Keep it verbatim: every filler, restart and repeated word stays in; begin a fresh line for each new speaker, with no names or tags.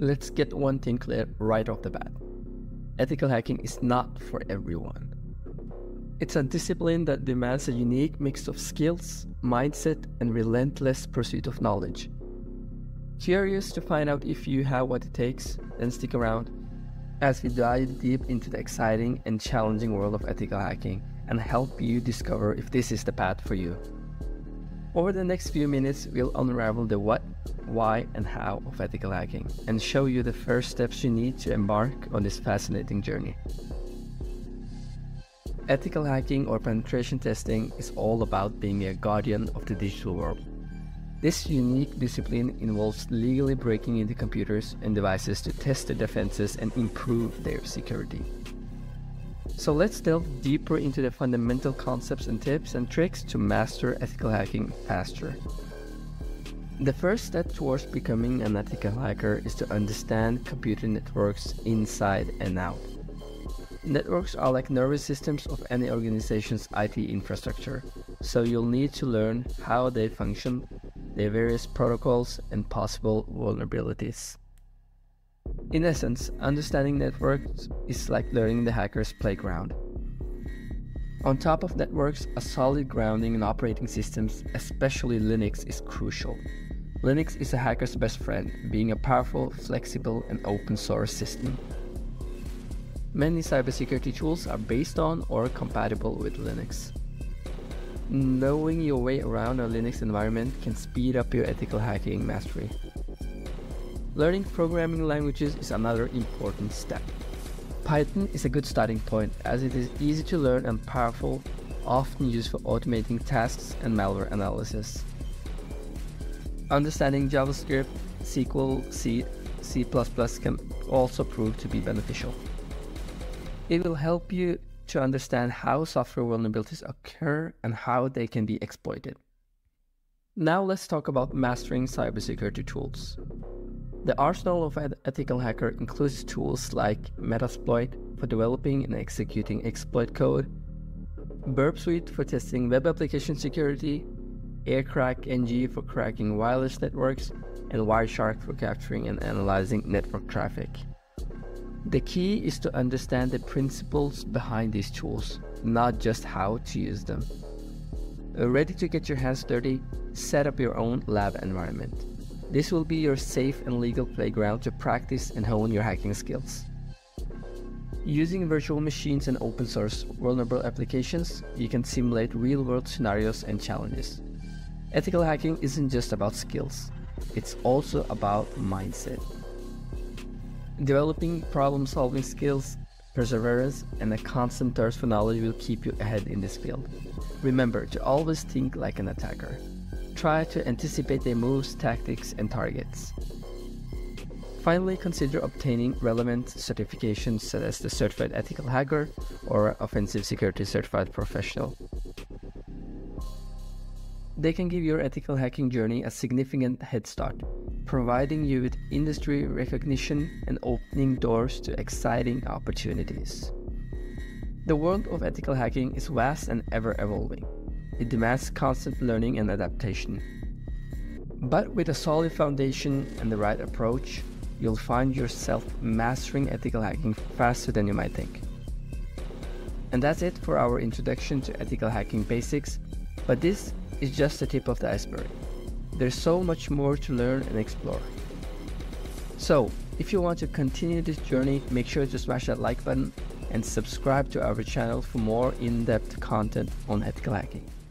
Let's get one thing clear right off the bat. Ethical hacking is not for everyone. It's a discipline that demands a unique mix of skills, mindset, and relentless pursuit of knowledge. Curious to find out if you have what it takes? Then stick around as we dive deep into the exciting and challenging world of ethical hacking and help you discover if this is the path for you. Over the next few minutes, we'll unravel the what, why, and how of ethical hacking and show you the first steps you need to embark on this fascinating journey. Ethical hacking or penetration testing is all about being a guardian of the digital world. This unique discipline involves legally breaking into computers and devices to test their defenses and improve their security. So let's delve deeper into the fundamental concepts and tips and tricks to master ethical hacking faster. The first step towards becoming an ethical hacker is to understand computer networks inside and out. Networks are like nervous systems of any organization's I T infrastructure, so you'll need to learn how they function, their various protocols, and possible vulnerabilities. In essence, understanding networks is like learning the hacker's playground. On top of networks, a solid grounding in operating systems, especially Linux, is crucial. Linux is a hacker's best friend, being a powerful, flexible, and open source system. Many cybersecurity tools are based on or compatible with Linux. Knowing your way around a Linux environment can speed up your ethical hacking mastery. Learning programming languages is another important step. Python is a good starting point as it is easy to learn and powerful, often used for automating tasks and malware analysis. Understanding JavaScript, S Q L, C, C plus plus can also prove to be beneficial. It will help you to understand how software vulnerabilities occur and how they can be exploited. Now let's talk about mastering cybersecurity tools. The arsenal of an ethical hacker includes tools like metasploit for developing and executing exploit code, Burp Suite for testing web application security, aircrack-ng for cracking wireless networks, and wireshark for capturing and analyzing network traffic. The key is to understand the principles behind these tools, not just how to use them. Ready to get your hands dirty? Set up your own lab environment. This will be your safe and legal playground to practice and hone your hacking skills. Using virtual machines and open source vulnerable applications, you can simulate real-world scenarios and challenges. Ethical hacking isn't just about skills, it's also about mindset. Developing problem-solving skills, perseverance, and a constant thirst for knowledge will keep you ahead in this field. Remember to always think like an attacker. Try to anticipate their moves, tactics, and targets. Finally, consider obtaining relevant certifications such as the Certified Ethical Hacker or Offensive Security Certified Professional. They can give your ethical hacking journey a significant head start, providing you with industry recognition and opening doors to exciting opportunities. The world of ethical hacking is vast and ever-evolving. It demands constant learning and adaptation. But with a solid foundation and the right approach, you'll find yourself mastering ethical hacking faster than you might think. And that's it for our introduction to ethical hacking basics, but this is just the tip of the iceberg. There's so much more to learn and explore. So, if you want to continue this journey, make sure to smash that like button and subscribe to our channel for more in-depth content on ethical hacking.